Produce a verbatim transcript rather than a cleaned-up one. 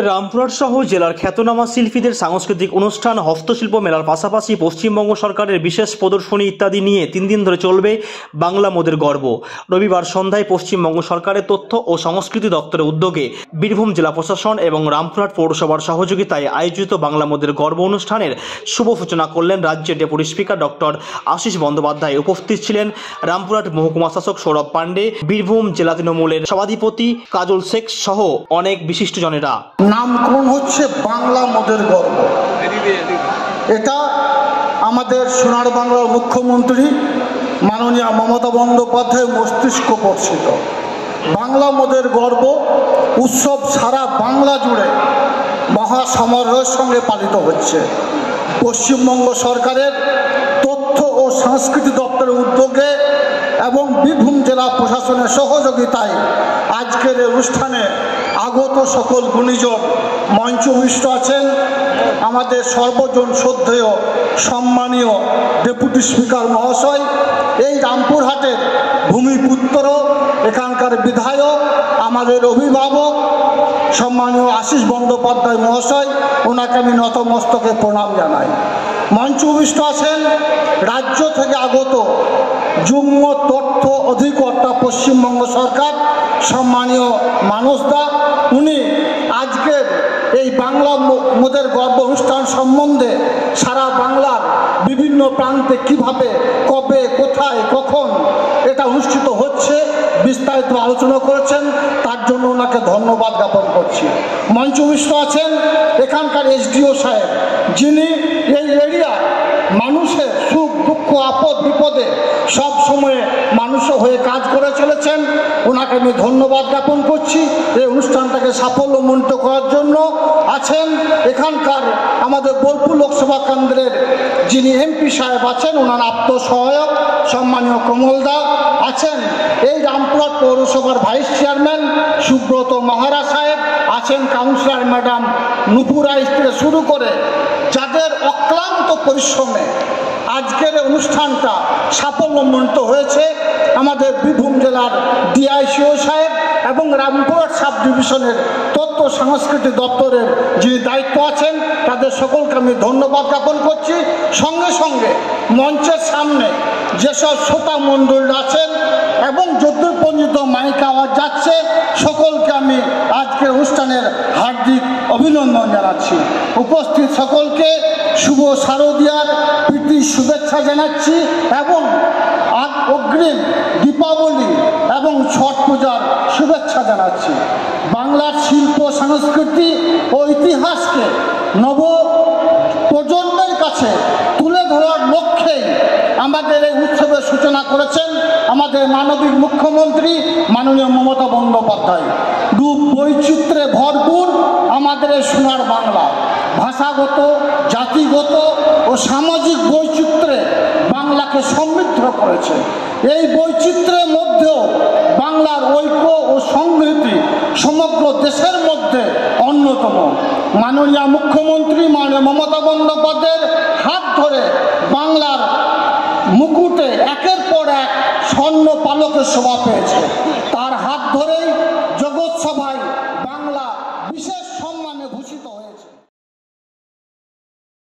রামপুরহাট সহ জেলার খ্যাতনামা শিল্পীদের সাংস্কৃতিক অনুষ্ঠান, হস্তশিল্প মেলার পাশাপাশি পশ্চিমবঙ্গ সরকারের বিশেষ প্রদর্শনী ইত্যাদি নিয়ে তিন দিন ধরে চলবে বাংলা মোদের গর্ব। রবিবার সন্ধ্যায় পশ্চিমবঙ্গ সরকারের তথ্য ও সংস্কৃতি দপ্তরের উদ্যোগে বীরভূম জেলা প্রশাসন এবং রামপুরহাট পৌরসভার সহযোগিতায় আয়োজিত বাংলা মোদের গর্ব অনুষ্ঠানের শুভ সূচনা করলেন রাজ্যের deputy speaker doctor Ashis Bandyopadhyay. উপস্থিত ছিলেন রামপুরহাট মহকুমা শাসক সৌরভ পাণ্ডে, বীরভূম জেলা তৃণমূলের সভাধিপতি কাজল শেখ সহ অনেক বিশিষ্টজনেরা। নামকরণ হচ্ছে বাংলা মোদের গর্ব। এটা আমাদের সোনার বাংলার মুখ্যমন্ত্রী মাননীয় মমতা বন্দ্যোপাধ্যায় মস্তিষ্ক বর্ষিত বাংলা মোদের গর্ব উৎসব সারা বাংলা জুড়ে মহা সমারোহের সঙ্গে পালিত হচ্ছে। পশ্চিমবঙ্গ সরকারের তথ্য ও সংস্কৃতি দপ্তরের উদ্যোগে এবং বীরভূম জেলা প্রশাসনের সহযোগিতায় আজকের এই অনুষ্ঠানে আগত সকল গুণীজন মঞ্চভূষ্ট আছেন। আমাদের সর্বজন শ্রদ্ধেয় সম্মানীয় ডেপুটি স্পিকার মহাশয়, এই রামপুরহাটের ভূমিপুত্র, এখানকার বিধায়ক, আমাদের অভিভাবক সম্মানীয় আশিস বন্দ্যোপাধ্যায় মহাশয়, ওনাকে আমি নতমস্তকে প্রণাম জানাই। মঞ্চভূষ্ট আছেন রাজ্য থেকে আগত যুগ্ম তথ্য অধিকর্তা পশ্চিমবঙ্গ সরকার সম্মানীয় মানসদা। উনি আজকের এই বাংলা মোদের গর্ব অনুষ্ঠান সম্বন্ধে সারা বাংলার বিভিন্ন প্রান্তে কিভাবে, কবে, কোথায়, কখন এটা অনুষ্ঠিত হচ্ছে বিস্তারিত আলোচনা করেছেন, তার জন্য ওনাকে ধন্যবাদ জ্ঞাপন করছি। মঞ্চভূষ্ট আছেন এখানকার এসডিও সাহেব, যিনি এই এরিয়ায় মানুষের সুখ দুঃখ আপদ বিপদে সব সময়ে মানুষ হয়ে কাজ করে চলেছেন, ওনাকে আমি ধন্যবাদ জ্ঞাপন করছি এই অনুষ্ঠানটাকে সাফল্যমণ্ডিত করার জন্য। আছেন এখানকার আমাদের বোলপুর লোকসভা কেন্দ্রের যিনি এমপি সাহেব আছেন, ওনার আত্মসহায়ক সম্মানীয় কমলদা আছেন। এই রামপুরহাট পৌরসভার ভাইস চেয়ারম্যান সুব্রত মহারাজ সাহেব আছেন, কাউন্সিলর ম্যাডাম নুপুরা থেকে শুরু করে যাদের অক্লান্ত পরিশ্রমে আজকের অনুষ্ঠানটা সাফল্যমণ্ডিত হয়েছে। আমাদের বীরভূম জেলার ডিআইসিও সাহেব এবং রামপুরহাট সাব ডিভিশনের তথ্য সংস্কৃতি দপ্তরের যিনি দায়িত্ব আছেন, তাদের সকলকে আমি ধন্যবাদ জ্ঞাপন করছি। সঙ্গে সঙ্গে মঞ্চের সামনে যেসব শ্রোতা মণ্ডলীরা আছেন এবং যদ্দূর পর্যন্ত মাইক আওয়াজ যাচ্ছে, সকলকে আমি আজকের অনুষ্ঠানের হার্দিক অভিনন্দন জানাচ্ছি। উপস্থিত সকলকে শুভ শারদীয়ার প্রীতি শুভেচ্ছা জানাচ্ছি এবং অগ্রিম দীপাবলি এবং ছট পূজার শুভেচ্ছা জানাচ্ছি। বাংলার শিল্প সংস্কৃতি ও ইতিহাসকে নব প্রজন্মের কাছে তুলে ধরার লক্ষ্যেই আমাদের এই উৎসবের সূচনা করেছেন আমাদের মানবিক মুখ্যমন্ত্রী মাননীয় মমতা বন্দ্যোপাধ্যায়। রূপ বৈচিত্র্যে ভরপুর আমাদের এই সোনার বাংলা, ভাষাগত, জাতিগত ও সামাজিক বৈচিত্র্যে বাংলাকে সমৃদ্ধ করেছে। এই বৈচিত্র্যের মধ্যেও বাংলার ঐক্য ও সংহতি সমগ্র দেশের মধ্যে অন্যতম। মাননীয় মুখ্যমন্ত্রী মাননীয় মমতা বন্দ্যোপাধ্যায়ের হাত ধরে বাংলার মুকুটে একের পর এক স্বর্ণ পালকের শোভা পেয়েছে। তার হাত ধরেই জগৎ সভায়